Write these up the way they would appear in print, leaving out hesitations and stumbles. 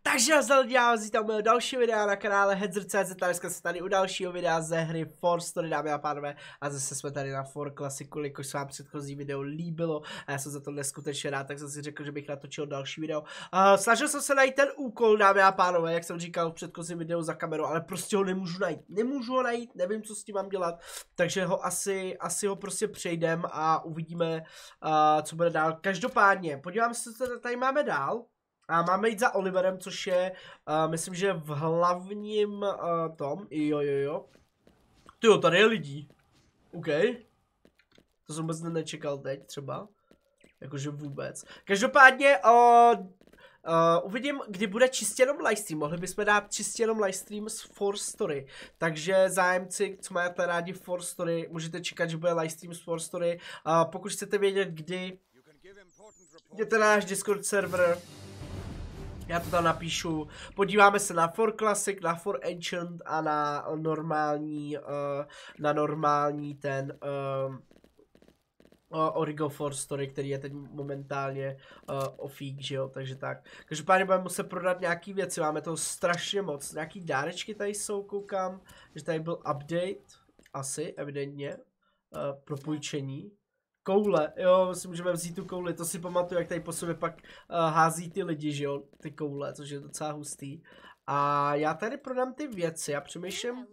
Takže já vítám další videa na kanále Hedzr.cz, dneska jsme tady u dalšího videa ze hry For Story, dámy a pánové, a zase jsme tady na For Classicu, jakož se vám předchozí video líbilo a já jsem za to neskutečně rád, tak jsem si řekl, že bych natočil další video. Snažil jsem se najít ten úkol, dámy a pánové, jak jsem říkal v předchozím videu za kamerou, ale prostě ho nemůžu ho najít, nevím, co s tím mám dělat, takže ho asi ho prostě přejdem a uvidíme, co bude dál. Každopádně, podívám se, co tady máme dál. A máme jít za Oliverem, což je, myslím, že v hlavním tom, jo. Tyjo, tady je lidí. OK. To jsem vůbec nečekal teď třeba. Jakože vůbec. Každopádně, uvidím, kdy bude čistě jenom livestream. Mohli bychom dát čistě jenom livestream z For Story. Takže zájemci, co máte rádi For Story, můžete čekat, že bude livestream z For Story. Pokud chcete vědět, kdy, jděte na náš Discord server. Já to tam napíšu. Podíváme se na For Classic, na For Ancient a na normální ten Origo For Story, který je teď momentálně ofík, že jo, takže tak. Každopádně budeme muset prodat nějaký věci, máme toho strašně moc. Nějaký dárečky tady jsou, koukám, že tady byl update, asi, evidentně, pro půjčení. Koule, jo, si můžeme vzít tu kouli, to si pamatuju, jak tady po sobě pak hází ty lidi, že jo, ty koule, což je docela hustý. A já tady prodám ty věci, já přemýšlím,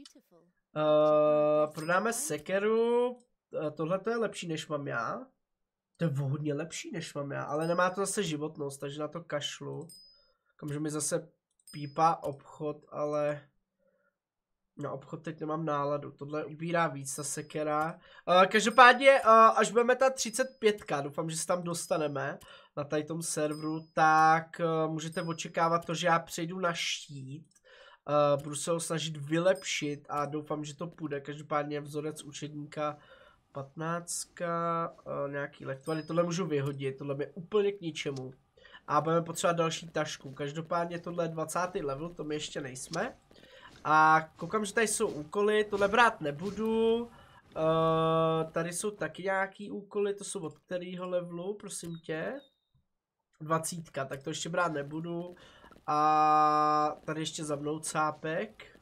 prodáme sekeru, tohle to je lepší než mám já. To je hodně lepší než mám já, ale nemá to zase životnost, takže na to kašlu. Kamže mi zase pípá obchod, ale... Na obchod teď nemám náladu, tohle ubírá víc, ta sekera. Každopádně, až budeme ta 35, doufám, že se tam dostaneme na tady tom serveru, tak můžete očekávat to, že já přejdu na štít. Budu se ho snažit vylepšit a doufám, že to půjde. Každopádně vzorec učedníka 15, nějaký lektvary, tohle můžu vyhodit, tohle je úplně k ničemu. A budeme potřebovat další tašku. Každopádně tohle je 20. level, to my ještě nejsme. A koukám, že tady jsou úkoly, tohle brát nebudu. Tady jsou taky nějaký úkoly, to jsou od kterého levelu, prosím tě. 20, tak to ještě brát nebudu. A tady ještě za mnou cápek.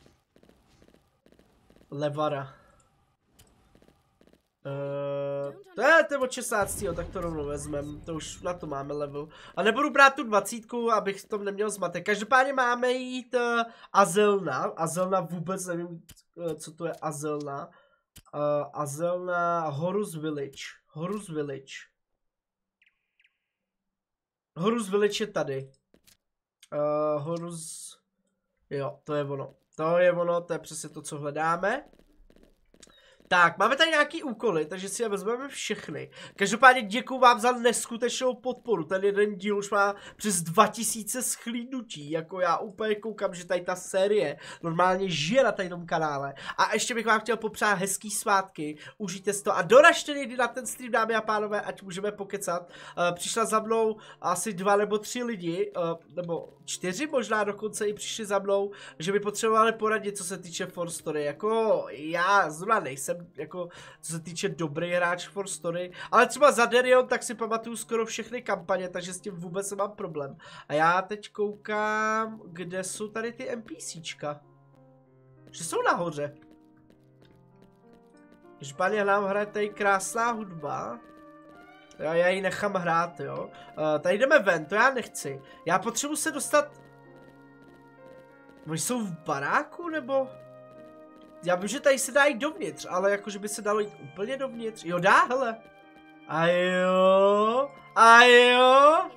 Levara. To je od 16, tak to rovnou vezmem, to už na to máme level. A nebudu brát tu 20, abych v tom neměl zmatek. Každopádně máme jít Azelna. Azelna vůbec nevím, co to je Azelna. Azelna Horus Village. Horus Village. Horus Village je tady. Horus... Jo, to je ono. To je přesně to, co hledáme. Tak, máme tady nějaký úkoly, takže si je vezmeme všechny. Každopádně děkuju vám za neskutečnou podporu. Ten jeden díl už má přes 2000 shlídnutí. Jako já úplně koukám, že tady ta série normálně žije na tady tom kanále. A ještě bych vám chtěl popřát hezký svátky. Užijte si to a doražte někdy na ten stream, dámy a pánové, ať můžeme pokecat. Přišla za mnou asi 2 nebo 3 lidi, nebo 4 možná dokonce i přišli za mnou, že by potřebovali poradit, co se týče For Story. Jako já zrovna nejsem jako co se týče dobrý hráč For Story, ale třeba za Derion tak si pamatuju skoro všechny kampaně, takže s tím vůbec nemám problém. A já teď koukám, kde jsou tady ty NPCčka. Že jsou nahoře. Každopádně nám hraje tady krásná hudba. Já ji nechám hrát, jo. Tady jdeme ven, to já nechci. Já potřebuji se dostat... Oni jsou v baráku, nebo... Já vím, že tady se dá jít dovnitř, ale jakože by se dalo jít úplně dovnitř. Jo, dá, hele. A jo.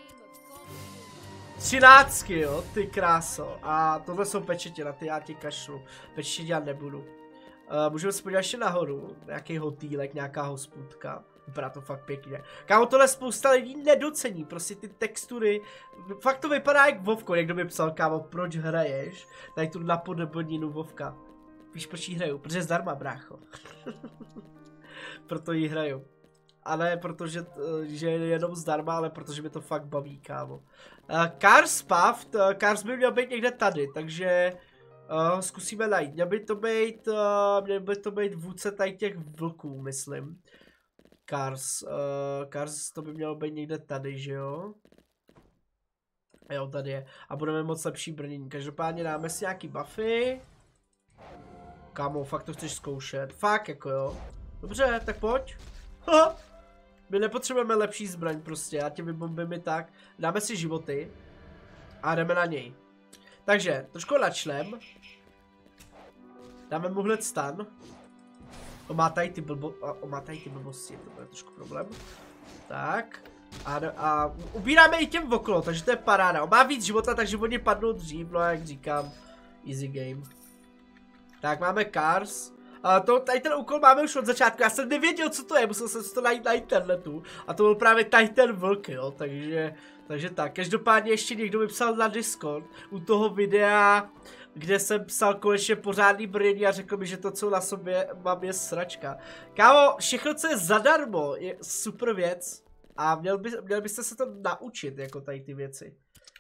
13, jo, ty kráso. A tohle jsou pečetě, na ty já ti kašlu. Pečetě dělat nebudu. Můžeme se podívat ještě nahoru. Nějaký hotýlek, nějaká hospůdka. Vypadá to fakt pěkně. Kámo, tohle spousta lidí nedocení, prostě ty textury. Fakt to vypadá jak Vovko, někdo by psal, kámo, proč hraješ? Tady tu napodobninu Vovka. Víš, proč jí hraju? Protože zdarma, brácho. Proto jí hraju. A ne protože že je jenom zdarma, ale protože mi to fakt baví, kámo. Cars Path, Cars by měl být někde tady, takže zkusíme najít. Měl by to být vůdce tady těch vlků, myslím. Cars to by mělo být někde tady, že jo? Jo, tady je. A budeme moc lepší brnění. Každopádně dáme si nějaký buffy. Kámo, fakt to chceš zkoušet. Fakt jako jo. Dobře, tak pojď. Ha! My nepotřebujeme lepší zbraň prostě, já tě vybombím i tak. Dáme si životy. A jdeme na něj. Takže, trošku načlem. Dáme mu hned stan. On má tady ty blbosti, to bude trošku problém. Tak. A ubíráme i těm okolo, takže to je paráda. On má víc života, takže oni padnou dřív, no jak říkám. Easy game. Tak, máme Cars. Tady ten úkol máme už od začátku, já jsem nevěděl, co to je, musel jsem si to najít na internetu. A to byl právě tady ten vlk, jo, takže tak. Každopádně ještě někdo mi psal na Discord u toho videa, kde jsem psal konečně pořádný brnění a řekl mi, že to, co na sobě mám, je sračka. Kámo, všechno, co je zadarmo, je super věc. A měl byste se to naučit, jako tady ty věci.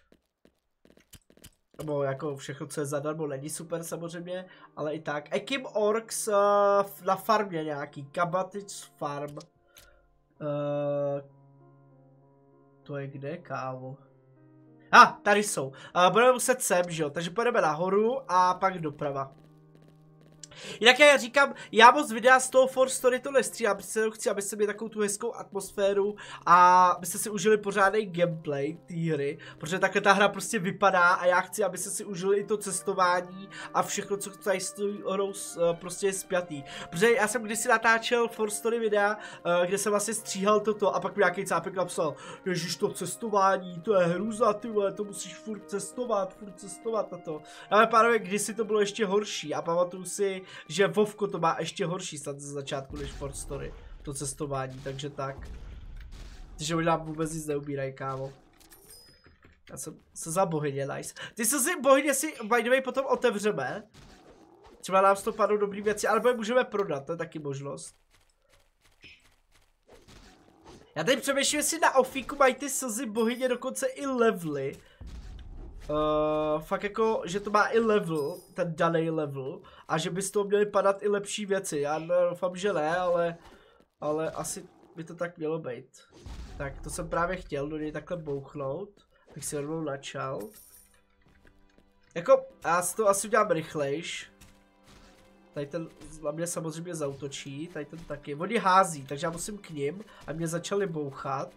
Nebo jako všechno, co je zadarmo, není super samozřejmě, ale i tak. Ekim Orcs na farmě nějaký, Kabatic Farm. To je kde, kámo? Tady jsou. Budeme muset sem, že jo, takže půjdeme nahoru a pak doprava. Jinak já říkám, já moc videa z toho For Story to nestříhám, chci, abyste měli takovou tu hezkou atmosféru a abyste si užili pořádný gameplay té hry, protože takhle ta hra prostě vypadá a já chci, abyste si užili i to cestování a všechno, co tady s tou hrou prostě je spjatý. Protože já jsem kdysi natáčel For Story videa, kde jsem vlastně stříhal toto a pak mi nějaký cápek napsal, ježiš, to cestování, to je hruza, ty vole, to musíš furt cestovat a to. Ale pánové, kdysi to bylo ještě horší a pamatuju si, že Vovko to má ještě horší snad ze začátku než For Story, to cestování, takže tak. Takže možná vůbec nic neubírají, kámo. Já jsem se za bohyně, nice. Ty se si bohyně si by the way potom otevřeme. Třeba nám z toho padnou dobrý věci, ale můžeme prodat, to je taky možnost. Já tady přemýšlím, jestli na ofíku mají ty slzy bohyně dokonce i levely. Fakt jako, že to má i level, ten daný level, a že by z toho měly padat i lepší věci. Já doufám, že ne, ale asi by to tak mělo být. Tak to jsem právě chtěl do něj takhle bouchnout, bych si rovnou načal. Jako, já si to asi udělám rychlejš. Tady ten na mě samozřejmě zautočí, tady ten taky. Oni hází, takže já musím k nim, a mě začali bouchat.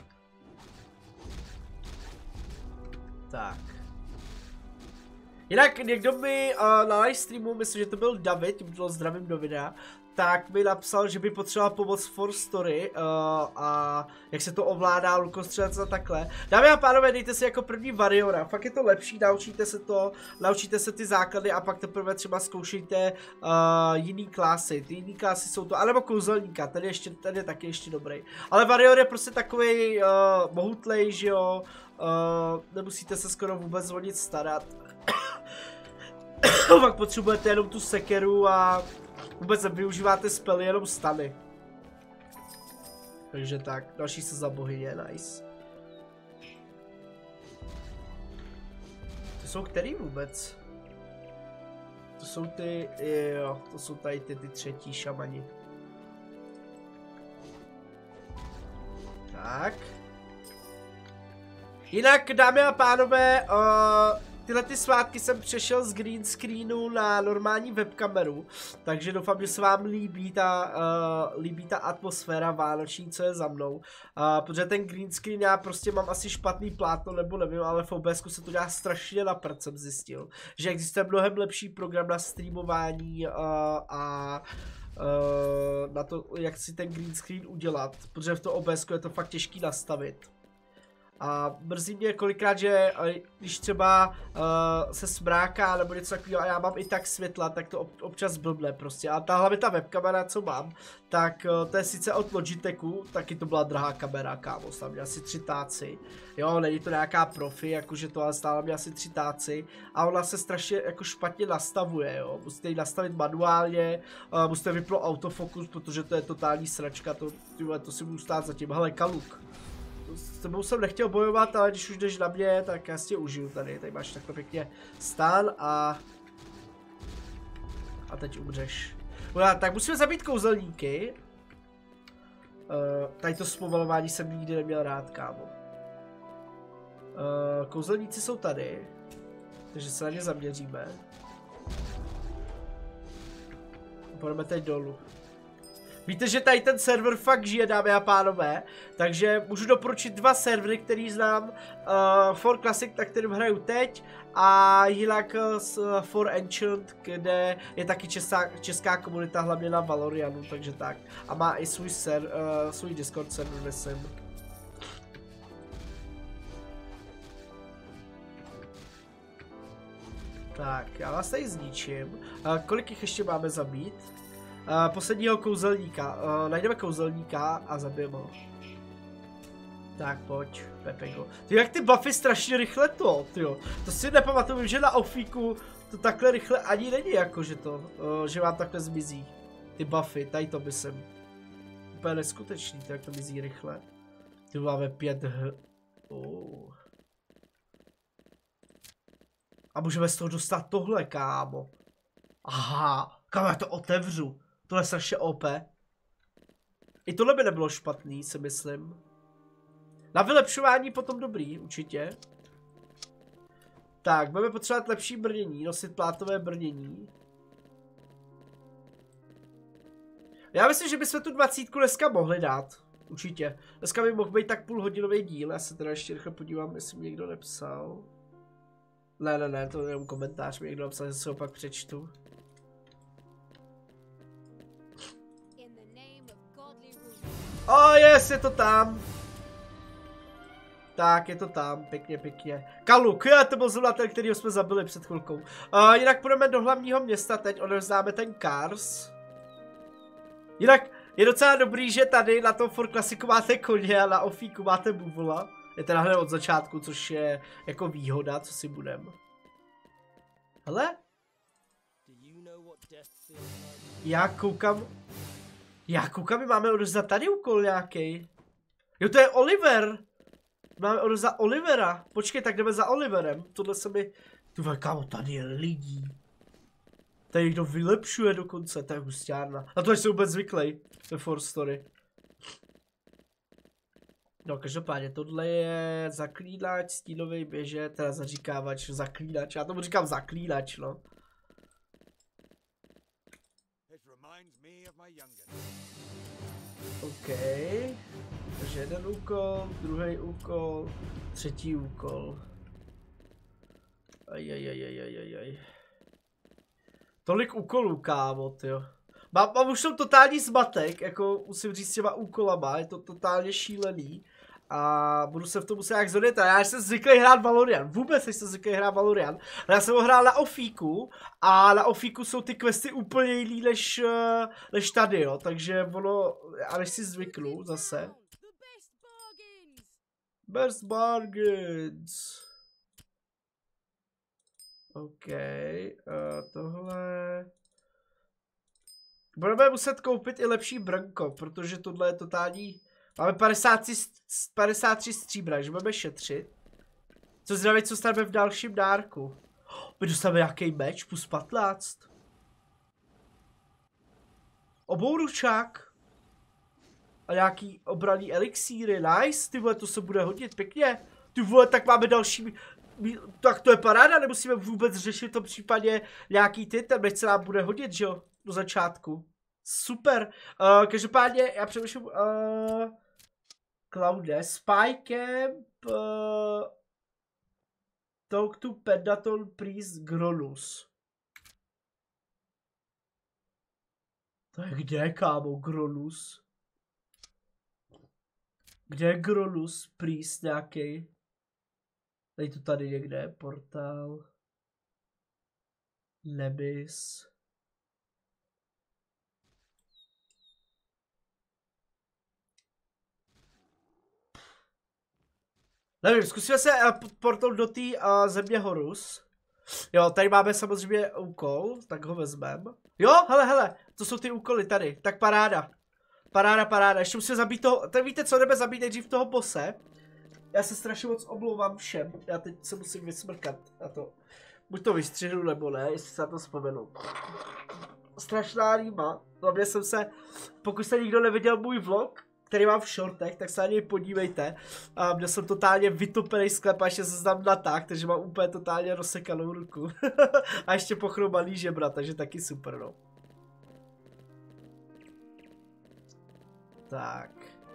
Tak. Jinak někdo mi na live streamu, myslím, že to byl David, tím bylo zdravím do videa, tak mi napsal, že by potřeboval pomoc For Story a jak se to ovládá, lukostřelec a takhle. Dámy a pánové, dejte si jako první Warriora, fakt je to lepší, naučíte se to, naučíte se ty základy a pak teprve třeba zkoušejte jiný klasy. Ty jiný klasy jsou to, anebo kouzelníka, ten je taky ještě dobrý. Ale Warrior je prostě takový mohutlej, že jo, nemusíte se skoro vůbec o nic starat. Pak potřebujete jenom tu sekeru a vůbec nevyužíváte spely, jenom stany. Takže tak, další se za bohyně, nice. To jsou který vůbec? To jsou ty, jo, to jsou tady ty třetí šamani. Tak. Jinak, dámy a pánové, tyhle ty svátky jsem přešel z green screenu na normální webkameru, takže doufám, že se vám líbí ta atmosféra vánoční, co je za mnou. Protože ten green screen já prostě mám asi špatný plátno, nebo nevím, ale v OBSku se to dělá strašně na prd, jsem zjistil. Že existuje mnohem lepší program na streamování a na to, jak si ten green screen udělat, protože v tom OBSku je to fakt těžký nastavit. A mrzí mě kolikrát, že když třeba se smráká nebo něco takového a já mám i tak světla, tak to občas blbne prostě. A hlavně ta webkamera, co mám, tak to je sice od Logitechu, taky to byla drahá kamera, kámo, tam mě asi 3 táci. Jo, není to nějaká profi, jakože to, ale stála mě asi 3 táci. A ona se strašně jako špatně nastavuje, jo. Musíte ji nastavit manuálně, musíte vypnout autofokus, protože to je totální sračka, to si budu stát zatím. Hele, Kaluk. S tebou jsem nechtěl bojovat, ale když už jdeš na mě, tak já si tě užiju tady. Tady máš takhle pěkně stán a teď umřeš. No, tak musíme zabít kouzelníky. Tady to zpomalování jsem nikdy neměl rád, kámo. Kouzelníci jsou tady. Takže se na ně zaměříme. Půjdeme teď dolů. Víte, že tady ten server fakt žije, dámy a pánové, takže můžu doporučit 2 servery, který znám. For Classic, na kterým hraju teď, a jinak For Ancient, kde je taky česká komunita, hlavně na Valorianu, takže tak. A má i svůj Discord server, myslím. Tak, já vás tady zničím. Kolik jich ještě máme zabít? Posledního kouzelníka. Najdeme kouzelníka a zabijeme ho. Tak pojď, Pepego. Ty, jak ty buffy strašně rychle tyjo. To si nepamatuju, že na Ofíku to takhle rychle ani není, jako že vám takhle zmizí. Ty buffy, tady to myslím. Úplně neskutečný, to jak to mizí rychle. Ty máme 5 A můžeme z toho dostat tohle, kámo. Aha, kámo, já to otevřu. Tohle je strašně OP. I tohle by nebylo špatný, si myslím. Na vylepšování potom dobrý, určitě. Tak, budeme potřebovat lepší brnění, nosit plátové brnění. Já myslím, že bychom tu 20 dneska mohli dát. Určitě. Dneska by mohl být tak půlhodinový díl, já se teda ještě rychle podívám, jestli mi někdo nepsal. Ne, to je jenom komentář, mi někdo napsal, že si ho pak přečtu. Yes, je to tam. Tak, je to tam, pěkně. Kaluk, to byl zrovna ten, kterýho jsme zabili před chvilkou. Jinak půjdeme do hlavního města teď, odevzdáme ten Cars. Jinak je docela dobrý, že tady na tom For Classicu máte koně a na Ofíku máte buvola. Je teda hned od začátku, což je jako výhoda, co si budem. Hele? Já koukám, my máme odevzdat tady úkol nějaký. Jo, to je Oliver. Máme odevzdat Olivera. Počkej, tak jdeme za Oliverem. Tohle se mi... Tu kámo, tady je lidí. Tady někdo vylepšuje dokonce, to je hustárna. Na to jsem vůbec zvyklý ve For Story. No, každopádně, tohle je zaklínač, stínový běžet, teda zaříkávač, zaklínač. Já tomu říkám zaklínač, no. OK. Takže jeden úkol, druhý úkol, třetí úkol. Ajajajajajajaj. Tolik úkolů, kámo, tyjo. Mám už tam totální zmatek, jako musím říct s těma úkolama, je to totálně šílený. A budu se v tom muset nějak zorientovat. Já jsem zvyklý hrát Valorian, vůbec nejsem zvyklý hrát Valorian. Já jsem ho hrál na Ofíku a na Ofíku jsou ty questy úplně jiný než tady, jo. Takže ono, a než si zvyknu zase. Best bargains. OK, tohle... Budeme muset koupit i lepší brnko, protože tohle je totální... Máme 53 stříbra, že budeme šetřit. Co zdraví, co staneme v dalším dárku. My dostaneme nějaký meč, plus 15. Obouručák. A nějaký obraný elixíry, nice, ty vole, to se bude hodit pěkně. Ty vole, tak máme další... Tak to je paráda, nemusíme vůbec řešit v tom případě nějaký ten meč se nám bude hodit, že jo, do začátku. Super. Každopádně, já přemýšlím... Claude, Spy Camp, Talk to Pendaton Priest Gronus. To je kde, kámo, Gronus? Kde je Gronus Priest nějaký? Tady to tady někde, portál. Nebis. Nevím, zkusíme se portnout do té země Horus. Jo, tady máme samozřejmě úkol, tak ho vezmeme. Jo, hele, to jsou ty úkoly tady, tak paráda. Paráda, ještě musíme zabít toho, tak víte co, jdeme zabít nejdřív toho bose. Já se strašně moc omlouvám všem, já teď se musím vysmrkat na to. Buď to vystřihnu nebo ne, jestli se na to vzpomenu. Strašná rýma, hlavně jsem se, pokud jste nikdo neviděl můj vlog, který mám v shortech, tak se na něj podívejte. Měl jsem totálně vytopený sklep a ještě se tam natáhl, takže mám úplně totálně rozsekanou ruku. A ještě pochromaný žebra, takže taky super, no. Tak.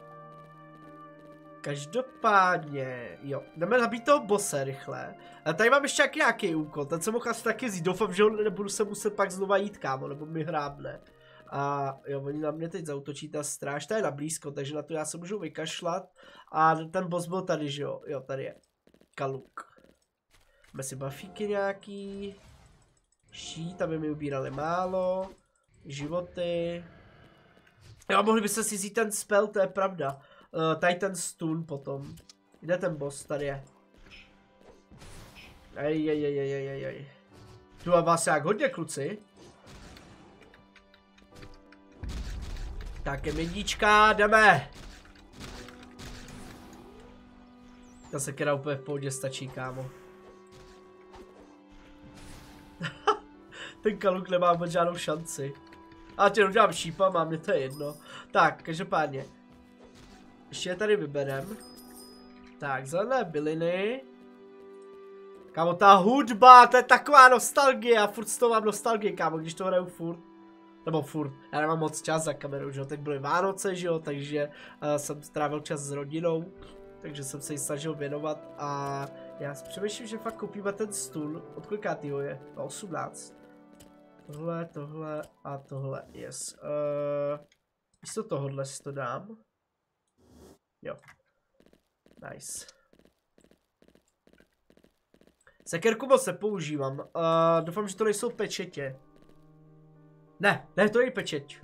Každopádně, jo, jdeme nabít toho bosse rychle. A tady mám ještě nějaký úkol, ten jsem mohl asi taky vzít, doufám, že ho nebudu se muset pak znova jít, kámo, nebo mi hrábne. A jo, oni na mě teď zautočí, ta stráž, ta je na blízko, takže na to já se můžu vykašlat. A ten boss byl tady, že jo, jo, tady je. Kaluk. Máme si bafíky nějaký. Šít, aby mi ubírali málo. Životy. Jo, mohli byste si vzít ten spell, to je pravda. Tady ten stun potom. Kde ten boss? Tady je. Ej. Tu mám vás jak hodně, kluci. Tak je jednička, jdeme. Ta sekera úplně v pohodě stačí, kámo. Ten kaluk nemá vůbec žádnou šanci. A tě udělám šípa, mám, mě to je jedno. Tak, každopádně. Ještě je tady vyberem. Tak, zelené byliny. Kámo, ta hudba, to je taková nostalgie, já furt z toho mám nostalgie, kámo, když to hraju furt. Nebo furt, já nemám moc čas za kamerou, že jo, teď byly Vánoce, že jo, takže jsem strávil čas s rodinou. Takže jsem se jí snažil věnovat a já si přemýšlím, že fakt koupíme ten stůl. Od kolikátýho je? 18. Tohle a tohle, yes. Místo tohohle si to dám. Jo. Nice. Sekerku moc nepoužívám. Doufám, že to nejsou pečetě. Ne, to je pečeť.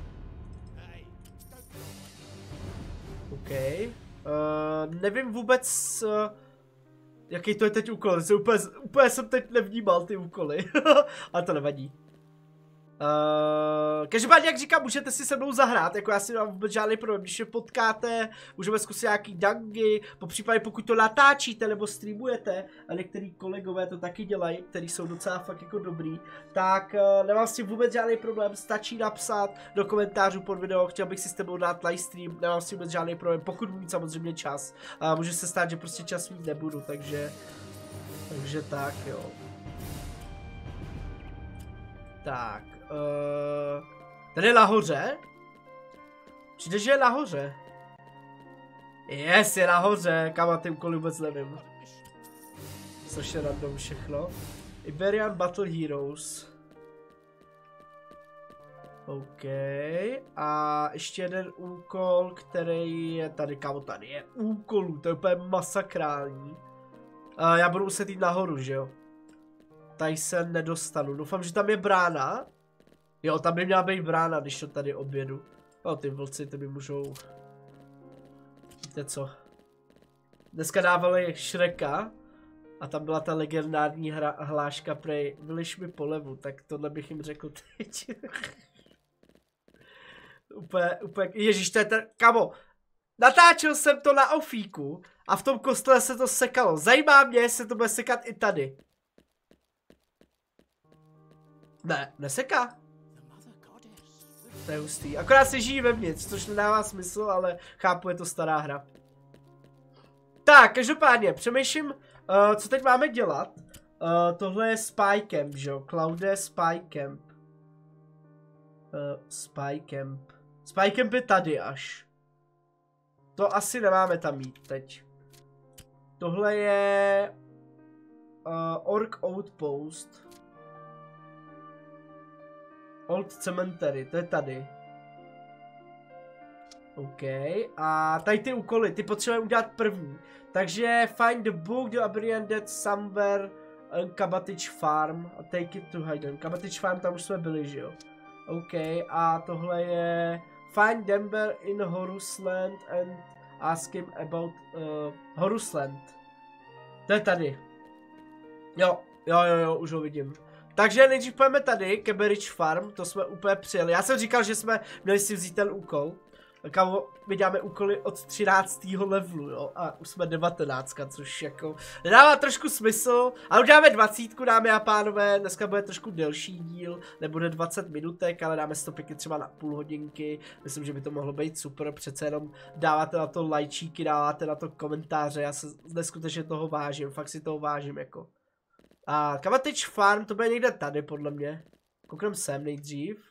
OK. Nevím vůbec, jaký to je teď úkol. Úplně jsem teď nevnímal ty úkoly. Ale to nevadí. Každopádně, jak říkám, můžete si se mnou zahrát, jako já si nemám vůbec žádný problém, když je potkáte, můžeme zkusit nějaký dungy, popřípadě pokud to natáčíte nebo streamujete, a některý kolegové to taky dělají, který jsou docela fakt jako dobrý, tak nemám s tím vůbec žádný problém, stačí napsat do komentářů pod video, chtěl bych si s tebou dát livestream, nemám s tím vůbec žádný problém, pokud budu mít samozřejmě čas, a může se stát, že prostě čas mít nebudu, takže tak jo. Tak. Tady je nahoře? Přijde, že je nahoře. Yes, je nahoře. Kam ty úkoly vůbec nevím. Což je random všechno. Iberian Battle Heroes. OK. A ještě jeden úkol, který je tady. Kámo, tady je úkolů. To je úplně masakrální. Já budu muset jít nahoru, že jo? Tady se nedostanu. Doufám, že tam je brána. Jo, tam by měla být brána, když to tady objedu. No, ty vlci, ty mi můžou... Víte co? Dneska dávali Shreka. A tam byla ta legendární hláška prej vyliš mi polevu, tak tohle bych jim řekl teď. úplně, ježíš, to je ten, kamo. Natáčel jsem to na ofíku a v tom kostele se to sekalo. Zajímá mě, jestli to bude sekat i tady. Ne, neseká. To je hustý. Akorát se žijí vevnitř, což nedává smysl, ale chápu, je to stará hra. Tak, každopádně, přemýšlím, co teď máme dělat. Tohle je Spy Camp, že jo? Cloude Spy Camp. Spy Camp. Spy Camp je tady až. To asi nemáme tam mít teď. Tohle je... Orc Outpost. Old Cemetery, to je tady. OK, a tady ty úkoly, ty potřebujeme udělat první. Takže find the book, the Iberian Dead somewhere on Kabatich Farm a take it to Hayden. Kabatich Farm, tam už jsme byli, že jo? OK, a tohle je find Denver in Horusland and ask him about Horusland. To je tady. Jo, už ho vidím. Takže nejdřív pojďme tady, Kabatich Farm, to jsme úplně přijeli. Já jsem říkal, že jsme měli si vzít ten úkol. Kámo, my děláme úkoly od 13. levelu, jo, a už jsme 19, což jako nedává trošku smysl, ale uděláme 20, dámy a pánové, dneska bude trošku delší díl, nebude 20 minutek, ale dáme si to pěkně třeba na půl hodinky, myslím, že by to mohlo být super, přece jenom dáváte na to lajčíky, dáváte na to komentáře, já se neskutečně toho vážím, fakt si toho vážím, jako. A Kavatič Farm, to bude někde tady, podle mě, kouknem sem nejdřív.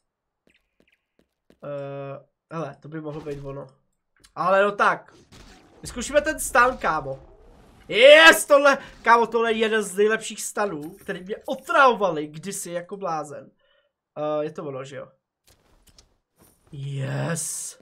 Hele, to by mohlo být ono. Ale no tak. Vyzkoušíme ten stan, kámo. Yes, tohle, kámo, tohle je jeden z nejlepších stanů, který mě otravovali kdysi jako blázen. Je to ono, že jo? Yes.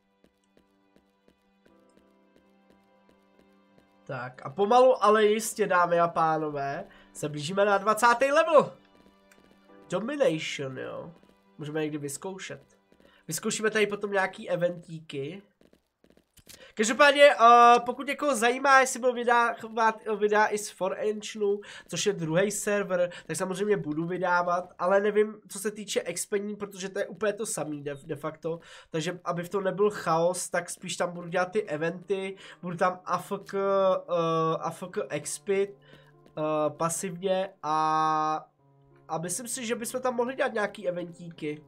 Tak a pomalu, ale jistě, dámy a pánové, se blížíme na 20. level. Domination, jo. Můžeme někdy vyzkoušet. Vyzkoušíme tady potom nějaký eventíky. Každopádně, pokud někoho zajímá, jestli budu vydávat videa i z 4Enchinu, což je druhý server, tak samozřejmě budu vydávat, ale nevím, co se týče expení, protože to je úplně to samý de facto. Takže aby v tom nebyl chaos, tak spíš tam budu dělat ty eventy, budu tam AFK expit pasivně a myslím si, že bychom tam mohli dělat nějaký eventíky.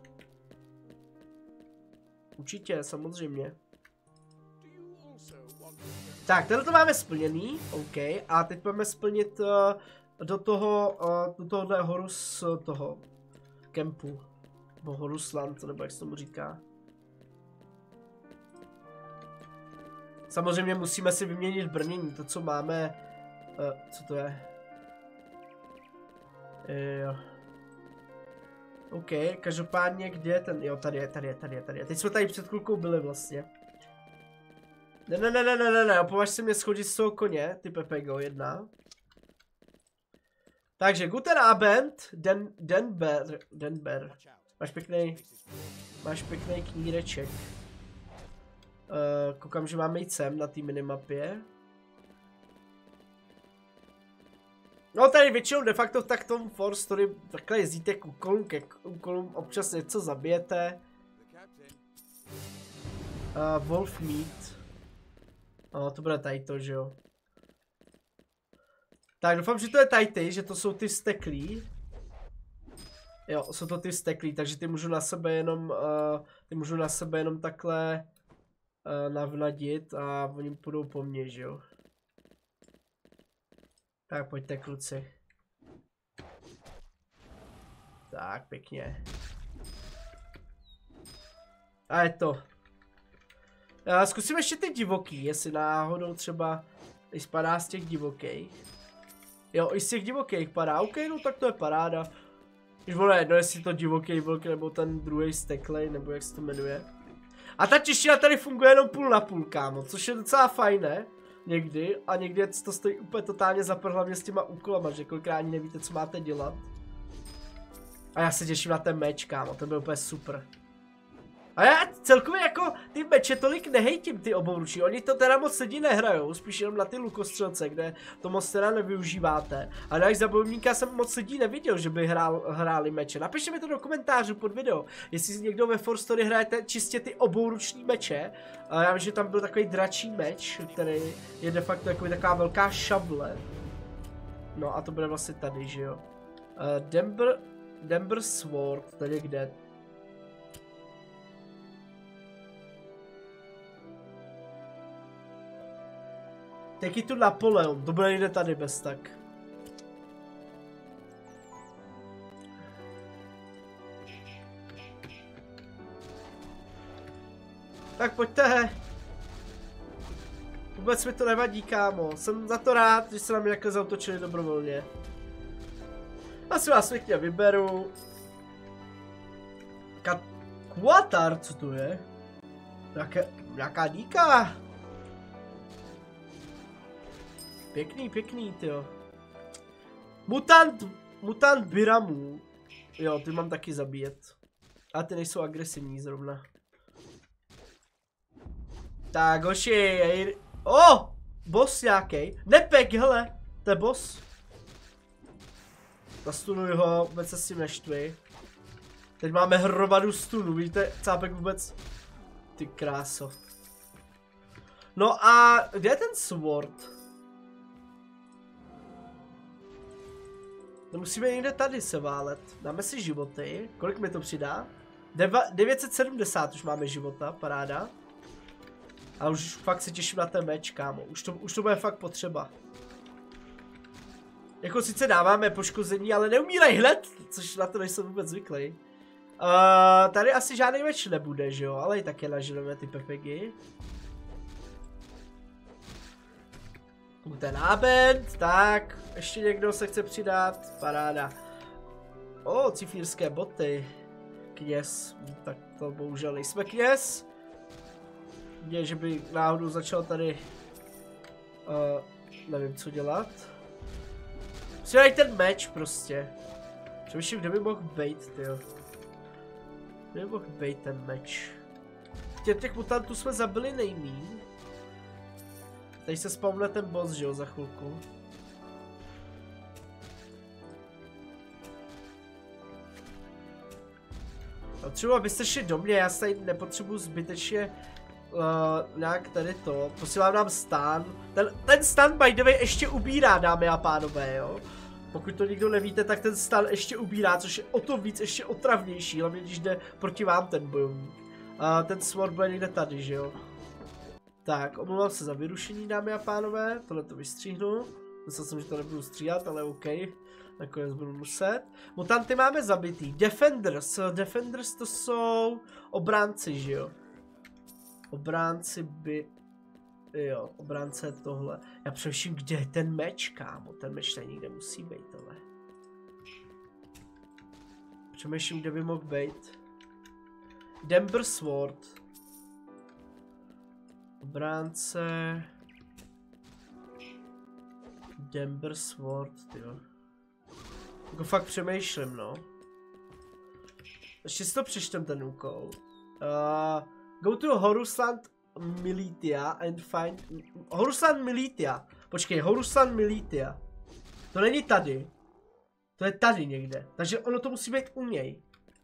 Určitě, samozřejmě. Tak, tenhle to máme splněný, OK, a teď budeme splnit do tohohle horu z toho kempu, nebo Horusland, nebo jak se tomu říká. Samozřejmě musíme si vyměnit brnění, to co máme, co to je? Jo. OK, každopádně kde je ten, jo, tady je. Teď jsme tady před chvilkou byli vlastně. Ne, opovaž se mě schodit z toho koně, ty Pepego, 1. Takže, guten Abend, Denber. Máš pěkný kníreček. Koukám, že máme jít sem na té minimapě. No tady většinou de facto tak tom For Story takhle jezdíte k úkolům, občas něco zabijete. Wolf Meat. To bude tady to, že jo. Tak doufám, že to je tady ty, že to jsou ty steklí. Jo, jsou to ty steklí, takže ty můžu na sebe jenom takhle navnadit a oni půjdou po mně, že jo. Tak pojďte, kluci. Tak, pěkně. A je to. Zkusím ještě ty divoký, jestli náhodou třeba i spadá z těch divokých. Jo, i z těch divokých padá, OK, no tak to je paráda. Už bylo jedno, jestli to divoký vlk nebo ten druhý steklej, nebo jak se to jmenuje. A ta čeština tady funguje jenom půl na půl, kámo, což je docela fajné. Někdy, a někdy to stojí úplně totálně zapr, hlavně s těma úkolama, že kolikrát ani nevíte, co máte dělat. A já se těším na ten meč, kámo, to byl úplně super. A já celkově jako ty meče tolik nehejtím, ty obouruční, oni to teda moc lidí nehrajou, spíš jenom na ty lukostřelce, kde to moc teda nevyužíváte. A na za bojovníka jsem moc lidí neviděl, že by hráli meče. Napište mi to do komentářů pod video, jestli někdo ve For Story hrajete čistě ty obouruční meče. A já vím, že tam byl takový dračí meč, který je de facto taková velká šable. No a to bude vlastně tady, že jo. Denber Sword, tady kde? Taky tu Napoleon, to bude někde tady bez tak. Tak pojďte. Vůbec mi to nevadí, kámo. Jsem za to rád, že se na mě takhle zautočili dobrovolně. Asi vás pěkně vyberu. Kuatar, co to je? Nějaká díka. Pěkný, tyjo. Mutant Biramu. Jo, ty mám taky zabíjet. A ty nejsou agresivní zrovna. Tak, hoši. Boss nějaký. Nepek, hele. To je boss. Zastunuj ho, vůbec se s tím neštvi. Teď máme hromadu stunu, vidíte, Cápek vůbec Ty kráso. No a kde je ten sword? No musíme někde tady se válet. Dáme si životy. Kolik mi to přidá? 970 už máme života, paráda. A už fakt se těším na ten meč, kámo. Už to bude fakt potřeba. Jako sice dáváme poškození, ale neumírej hned, což na to nejsem vůbec zvyklý. Tady asi žádný meč nebude, že jo, ale i také nažilujeme ty pepegy. Ten nábend, tak, ještě někdo se chce přidat, paráda. Cifírské boty. Kněz, tak to bohužel nejsme kněz. Je, že by náhodou začal tady, nevím co dělat. Musím najít ten meč prostě. Přemýšlím, kde by mohl být, tyjo. Kde by mohl být ten meč? Těch mutantů jsme zabili nejmíň. Tady se spawne ten boss, že jo, za chvilku. A třeba abyste šli do mě, já se tady nepotřebuji zbytečně nějak tady to. Posílám nám stan. Ten stan by the way ještě ubírá, dámy a pánové, jo. Pokud to nikdo nevíte, tak ten stan ještě ubírá, což je o to víc ještě otravnější, hlavně když jde proti vám ten bojovník. Ten sword bude někde tady, že jo. Tak, omlouvám se za vyrušení, dámy a pánové, tohle to vystříhnu. Myslel jsem, že to nebudu stříhat, ale OK. Nakonec budu muset. Mutanty máme zabitý. Defenders to jsou obránci, že jo. Obránci by... Jo, obránce je tohle. Já přemýšlím, kde je ten meč, kámo. Ten meč tady nikde musí být, tohle. Přemýšlím, kde by mohl být. Dember Sword. Obránce... Dember Sword, tyjo. Jako fakt přemýšlím, no. Ještě si to přečtem ten úkol. Go to Horusland Militia and find... Horusland Militia. Počkej, Horusland Militia. To není tady. To je tady někde. Takže ono to musí být u něj.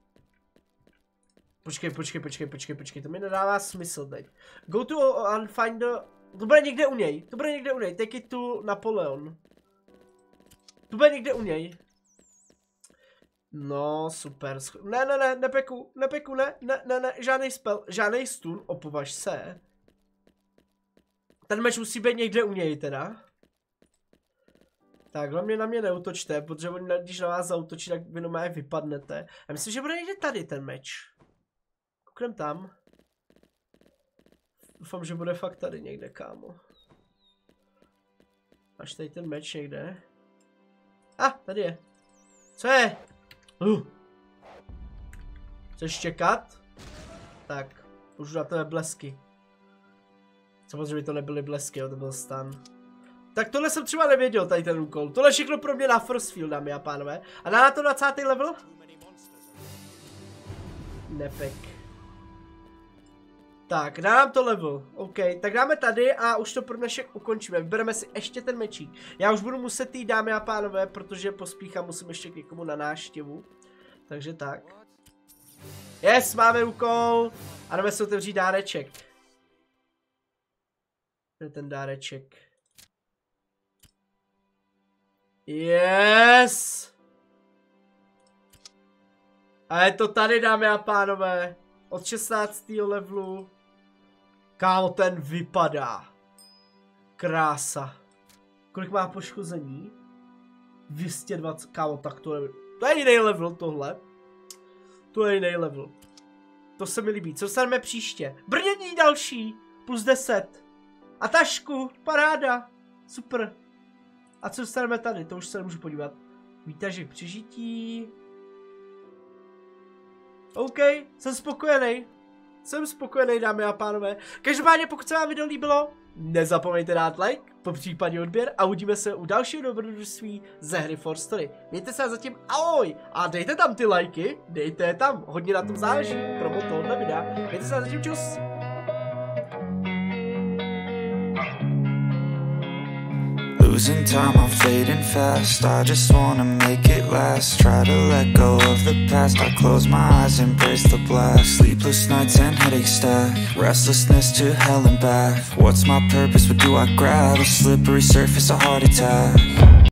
Počkej, to mi nedává smysl teď. Go to and find the... To bude někde u něj. Take it to Napoleon. To bude někde u něj. No, super. Ne, nepeku, ne, žádný spell, žádný stun, opovaž se. Ten meč musí být někde u něj teda. Tak, hlavně na mě neútočte, protože když na vás zaútočí, tak vy normálně vypadnete. Já myslím, že bude někde tady ten meč. Kouknem tam. Doufám, že bude fakt tady někde, kámo. Až tady ten meč někde. Tady je. Co je? Chceš čekat? Tak, už na tebe blesky. Samozřejmě to nebyly blesky, jo, to byl stan. Tak tohle jsem třeba nevěděl, tady ten úkol. Tohle všechno pro mě na first field, dámy a pánové. A dá na to 20. level? Nepek. Tak, dá nám to level. OK, tak dáme tady a už to pro dnešek ukončíme. Vybereme si ještě ten mečík. Já už budu muset jít, dámy a pánové, protože pospíchám, musím ještě k někomu na návštěvu. Takže tak. Yes, máme úkol. A jdeme si otevřít dáreček. Kde je ten dáreček? Yes! A je to tady, dámy a pánové. Od 16. levelu. Kámo, ten vypadá. Krása. Kolik má poškození? 220. Kámo, tak to je jiný level tohle. To je jiný level. To se mi líbí. Co dostaneme příště? Brnění další. Plus 10. A tašku. Paráda. Super. A co dostaneme tady? To už se nemůžu podívat. Výtažek přežití. OK, jsem spokojený, dámy a pánové. Každopádně, pokud se vám video líbilo, nezapomeňte dát like, popřípadě odběr a uvidíme se u dalšího dobrodružství ze hry For Story. Mějte se a zatím ahoj a dejte tam ty lajky, dejte je tam, hodně na tom záleží, promo tohohle videa. Mějte se a zatím čus. Losing time, I'm fading fast. I just wanna make it last. Try to let go of the past. I close my eyes, embrace the blast. Sleepless nights and headaches stack. Restlessness to hell and back. What's my purpose? What do I grab? A slippery surface, a heart attack.